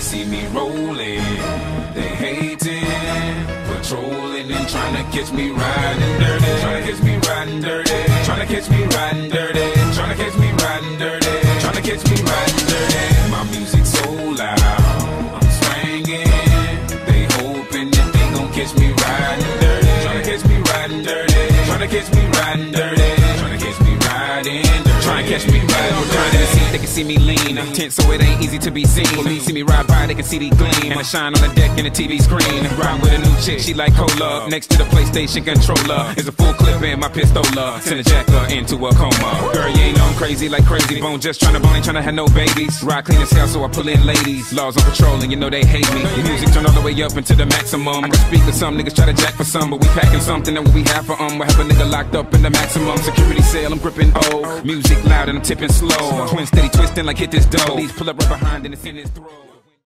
see me rolling, they hating, patrolling and trying to catch me riding dirty, trying to catch me riding dirty, trying to catch me riding dirty, trying to catch me riding dirty, trying to catch me riding dirty. My music so loud, I'm swinging, they hoping that they gon' catch me riding dirty, trying to catch me riding dirty, trying to catch me riding dirty, trying to catch me riding dirty, trying to catch me riding dirty. They can see me lean, tense so it ain't easy to be seen. Police see me ride by, they can see the gleam. And I shine on the deck in the TV screen. Ride with a new chick, she like cola. Next to the PlayStation controller is a full clip in my pistola. Send a jacker into a coma. Girl, you ain't know I'm crazy like Crazy Bone. Just tryna bone, ain't tryna have no babies. Ride clean as hell, so I pull in ladies. Laws on patrol, and you know they hate me. Music turned all the way up into the maximum. I can speak to some niggas, try to jack for some, but we packing something that what we have for We have a nigga locked up in the maximum security cell. I'm gripping O. Music loud and I'm tipping slow. Twin steady twisting like hit this dough. Please pull up right behind and it's in his throat.